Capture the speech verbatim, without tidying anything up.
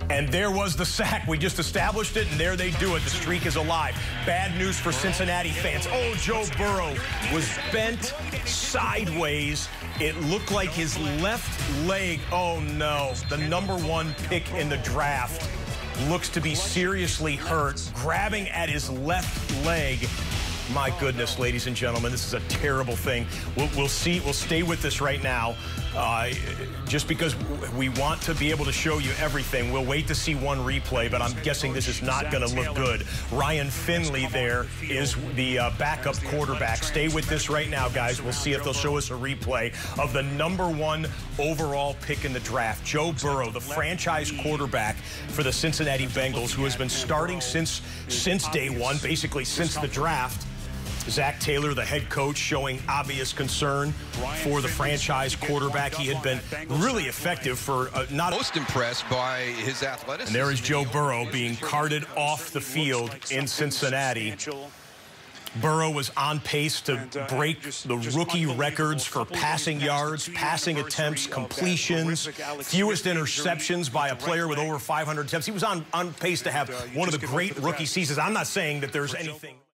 And there was the sack. We just established it, and there they do it. The streak is alive. Bad news for Cincinnati fans. Oh, Joe Burrow was bent sideways. It looked like his left leg, oh no, the number one pick in the draft looks to be seriously hurt, grabbing at his left leg. My goodness, ladies and gentlemen, this is a terrible thing. We'll, we'll see. We'll stay with this right now. Uh, just because we want to be able to show you everything, we'll wait to see one replay, but I'm guessing this is not going to look good. Ryan Finley there is the uh, backup quarterback. Stay with this right now, guys. We'll see if they'll show us a replay of the number one overall pick in the draft, Joe Burrow, the franchise quarterback for the Cincinnati Bengals, who has been starting since, since day one, basically since the draft. Zach Taylor, the head coach, showing obvious concern for the franchise quarterback. He had been really effective for uh, not... Most impressed by his athleticism. And there is Joe Burrow being carted off the field in Cincinnati. Burrow was on pace to break the rookie records for passing yards, passing attempts, completions, fewest interceptions by a player with over five hundred attempts. He was on, on pace to have one of the great rookie seasons. I'm not saying that there's anything...